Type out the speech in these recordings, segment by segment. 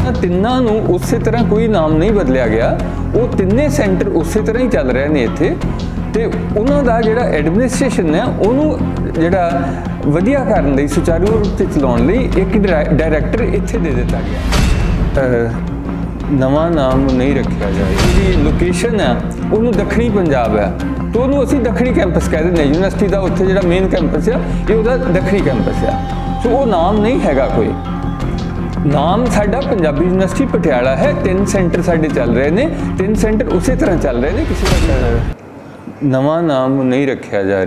उन्होंने तिन्ना नूं उस तरह कोई नाम नहीं बदलिया गया, वो तिन्ने सेंटर उस तरह ही चल रहे हैं इत्थे। ते उन्हां दा जिहड़ा एडमिनिस्ट्रेशन है उन्होंने जिहड़ा वधिया करन लई सुचारू रूप से चलाउण लई एक डायरैक्टर इत्थे दे दिता गया। नवा नाम नहीं रखा जाए, जी लोकेशन है उन्होंने दक्षिणी पंजाब है तो उन्होंने असीं दक्षिणी कैंपस कह देंगे, यूनिवर्सिटी का उत्थे जिहड़ा मेन कैंपस है ये उहदा दक्षिणी कैंपस है। सो वो नाम नहीं हैगा कोई, नाम साडा पंजाबी यूनिवर्सिटी पटियाला है। 3 सेंटर साडे चल रहे हैं, 3 सेंटर उस तरह चल रहे हैं, किसी का नवा नाम नहीं रखा जा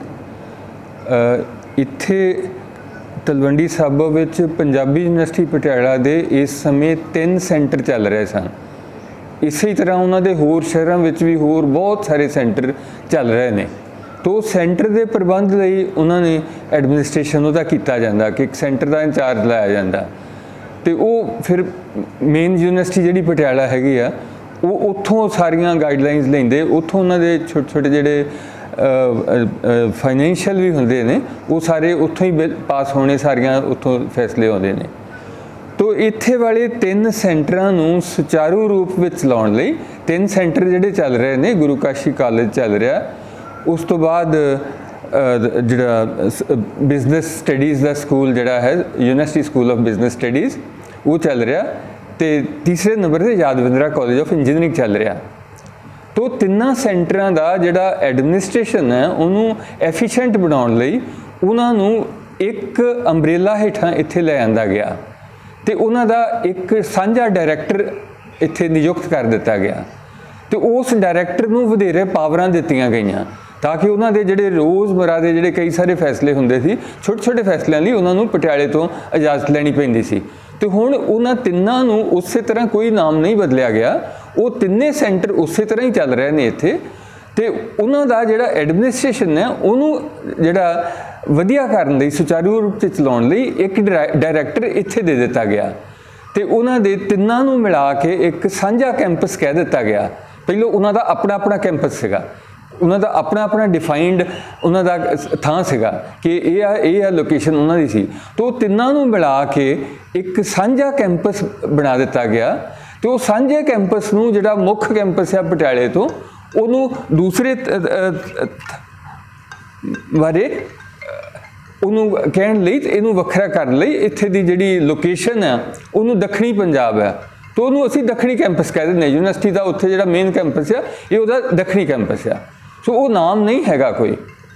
रहा। इत्थे तलवंडी साबो विच पंजाबी यूनिवर्सिटी पटियाला दे इस समय 3 सेंटर चल रहे सन। इसी तरह उन्होंने होर शहरों में भी होर बहुत सारे सेंटर चल रहे हैं। तो सेंटर के प्रबंध लई उन्होंने एडमिनिस्ट्रेशन उहदा कीता जांदा कि एक सेंटर का इंचार्ज लाया जाता, तो वो फिर मेन यूनिवर्सिटी जिहड़ी पटियाला हैगी आ वो उत्थों सारियां गाइडलाइनस लैंदे, उत्थों उन्होंने छोटे छोटे जिहड़े फाइनैंशियल भी होंदे ने वो सारे उत्थों ही पास होने, सारियां उत्थों फैसले आउंदे ने। तो इत्थे वाले 3 सेंटरां नूं सुचारू रूप में चलाउण लई 3 सेंटर जिहड़े चल रहे हैं, गुरु काशी कॉलेज चल रहा, उस तो बाद जिहड़ा बिजनेस स्टडीज़ का स्कूल जिहड़ा है university school of business studies वो चल रहा, तो तीसरे नंबर पर यादविंद्रा कॉलेज ऑफ इंजीनियरिंग चल रहा। तो 3 सेंटरां का जिहड़ा एडमिनिस्ट्रेशन है उन्होंने एफिशिएंट बनाउण लई उन्हां नूं एक अंबरेला हेठां इत्थे लै आंदा गया, तो उन्हां दा एक साझा डायरैक्टर इत्थे नियुक्त कर दिता गया। तो उस डायरैक्टर नूं वधेरे पावरां दित्तियां गईयां ताकि उन्हां दे जिहड़े रोज़मर्रा दे जिहड़े कई सारे फैसले हुंदे सी, छोटे छोटे फैसलों लई उन्हां नूं पटियाले तो इजाजत लैनी पैंदी सी। तो हुण उन्हां तिन्नां नूं उस तरह कोई नाम नहीं बदलिया गया, वो तिन्ने सेंटर उस तरह ही चल रहे हैं इत्थे। तो उन्हां दा जिहड़ा एडमिनिस्ट्रेशन है उन्होंने जिहड़ा वधिया करन लई सुचारू रूप से चलाउण लई एक डायरैक्टर इत्थे दे दिता गया, तो उन्हां दे तिन्नां नूं मिला के एक साझा कैंपस कह दिता गया। पहलों उन्हां दा अपना अपना कैंपस सीगा, उन्हां दा अपना अपना डिफाइंड उन्हां दा थां सीगा कि ये लोकेशन उन्हां दी सी। तो तिन्नां नूं मिला के एक साझा कैंपस बना दिता गया। तो सांझे कैंपस नूं जिहड़ा मुख्य कैंपस है पटियाले तो उन्होंने दूसरे बारे उन्होंने कहण लई इनू वखरा करन लई इत्थे दी जिहड़ी लोकेशन है उन्होंने दक्षिणी पंजाब है तो उन्होंने असीं दक्षिणी कैंपस कह दिंदे, यूनिवर्सिटी का उत्थे जिहड़ा मेन कैंपस है ये उहदा दक्षिणी कैंपस है। सो वो नाम नहीं हैगा कोई,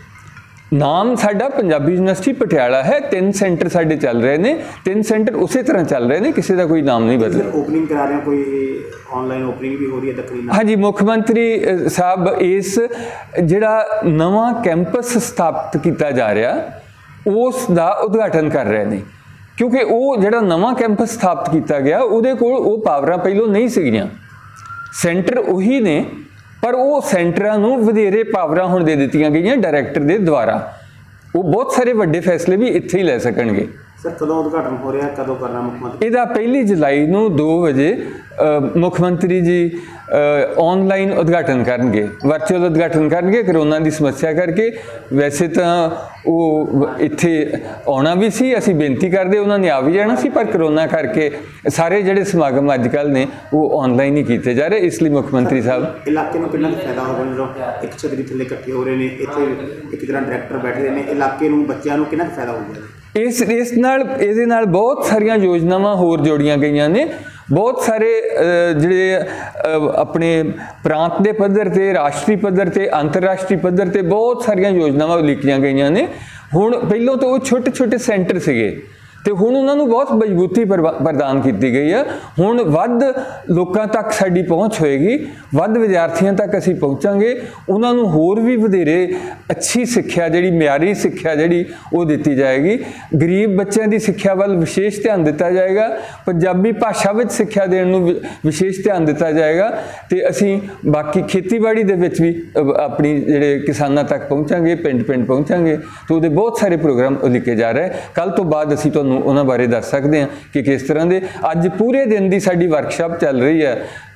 नाम साडा पंजाबी यूनिवर्सिटी पटियाला है। 3 सेंटर साडे चल रहे हैं, 3 सेंटर उस तरह चल रहे हैं, किसी का कोई नाम नहीं बदला। ओपनिंग करा रहे हैं, कोई ऑनलाइन ओपनिंग भी हो रही है दक्षिणी? हाँ जी, मुख्यमंत्री साहब इस जिहड़ा नवा कैंपस स्थापित किया जा रहा उस दा उद्घाटन कर रहे हैं, क्योंकि वो जिहड़ा नवा कैंपस स्थापित किया गया उहदे कोल वो पावरां पहलों नहीं सीगियां। सेंटर उही ने पर वो सेंटरां नूं वधेरे पावरां हुण दे दित्तियां गईयां डायरैक्टर दे द्वारा, वो बहुत सारे वड्डे फैसले भी इत्थे ही लै सकणगे। सर कदों उद्घाटन हो रहा, कदों करना मुख्यमंत्री? इहदा 1 जुलाई नूं 2 बजे मुख्यमंत्री जी ऑनलाइन उद्घाटन करनगे, वर्चुअल उद्घाटन करनगे करोना की समस्या करके। वैसे तो वो इत्थे आना भी सी, असीं बेनती करदे उन्होंने आ भी जाना सी, पर करोना करके सारे जिहड़े समागम अजकल ने वो ऑनलाइन ही किए जा रहे, इसलिए मुख्यमंत्री साहब इलाके में कितना फायदा होगा जो एक छतरी थले इकट्ठे हो रहे हैं, इत्थे एक तरह डायरैक्टर बैठे रहे हैं, इलाके नूं बच्चों नूं कितना फायदा होगा? इस नाल बहुत सारिया योजनावां होर जोड़ियां गईयां ने। बहुत सारे जिहड़े अपने प्रांत के पद्धर ते, राष्ट्रीय पद्धर ते, अंतरराष्ट्रीय पद्धर ते बहुत सारिया योजनावां लिखियां गईयां ने। हुण पहलों तो वो छोटे छोटे सेंटर सीगे तो हुण उन्होंने बहुत मजबूती प्रदान की गई है। हुण वध लोकां तक साडी पहुँच होएगी, वध विद्यार्थियों तक असीं पहुँचांगे, उन्होंने होर भी वधेरे अच्छी सिक्ख्या जिहड़ी म्यारी सिक्ख्या जिहड़ी वो दित्ती जाएगी। गरीब बच्चों की सिक्ख्या वाल विशेष ध्यान दिता जाएगा, पंजाबी भाषा विच सिक्ख्या देण नूं विशेष ध्यान दिता जाएगा, तो असीं बाकी खेतीबाड़ी दे विच भी अपनी जिहड़े किसानां तक पहुँचांगे, पिंड पिंड पहुँचांगे। तो उहदे बहुत सारे प्रोग्राम लिखे जा रहे हैं। कल तो बाद असीं तुहानूं उन्हां बारे दस सकते हैं कि किस तरह के। अज पूरे दिन की साडी वर्कशॉप चल रही है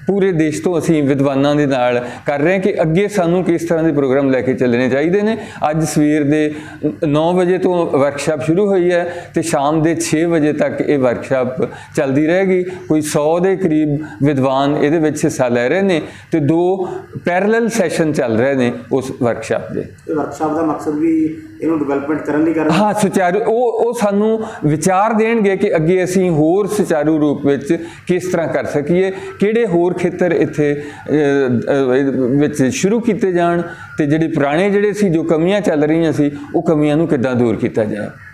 ਪੂਰੇ ਦੇਸ਼ ਤੋਂ ਅਸੀਂ ਵਿਦਵਾਨਾਂ ਦੇ ਨਾਲ ਕਰ ਰਹੇ ਹਾਂ ਕਿ ਅੱਗੇ ਸਾਨੂੰ ਕਿਸ ਤਰ੍ਹਾਂ ਦੇ ਪ੍ਰੋਗਰਾਮ ਲੈ ਕੇ ਚੱਲਣੇ ਚਾਹੀਦੇ ਨੇ। ਅੱਜ ਸਵੇਰ ਦੇ 9 ਵਜੇ ਤੋਂ ਵਰਕਸ਼ਾਪ ਸ਼ੁਰੂ ਹੋਈ ਹੈ ਤੇ ਸ਼ਾਮ ਦੇ 6 ਵਜੇ ਤੱਕ ਇਹ ਵਰਕਸ਼ਾਪ ਚੱਲਦੀ ਰਹੇਗੀ। ਕੋਈ 100 ਦੇ ਕਰੀਬ ਵਿਦਵਾਨ ਇਹਦੇ ਵਿੱਚ ਹਿੱਸਾ ਲੈ ਰਹੇ ਨੇ ਤੇ 2 ਪੈਰਲਲ ਸੈਸ਼ਨ ਚੱਲ ਰਹੇ ਨੇ ਉਸ ਵਰਕਸ਼ਾਪ ਦੇ। ਵਰਕਸ਼ਾਪ ਦਾ ਮਕਸਦ ਵੀ ਇਹਨੂੰ ਡਿਵੈਲਪਮੈਂਟ ਕਰਨ ਲਈ ਕਰ ਹਾਂ, ਸੁਚਾਰੂ ਉਹ ਸਾਨੂੰ ਵਿਚਾਰ ਦੇਣਗੇ ਕਿ ਅੱਗੇ ਅਸੀਂ ਹੋਰ ਸੁਚਾਰੂ ਰੂਪ ਵਿੱਚ ਕਿਸ ਤਰ੍ਹਾਂ ਕਰ ਸਕੀਏ, ਕਿਹੜੇ ਹੋਰ ਖੇਤਰ ਇੱਥੇ ਵਿੱਚ ਸ਼ੁਰੂ ਕੀਤੇ ਜਾਣ ਤੇ ਜਿਹੜੇ ਪੁਰਾਣੇ ਜਿਹੜੇ ਸੀ ਜੋ ਕਮੀਆਂ ਚੱਲ ਰਹੀਆਂ ਸੀ ਉਹ ਕਮੀਆਂ ਨੂੰ ਕਿੱਦਾਂ ਦੂਰ ਕੀਤਾ ਜਾਏ।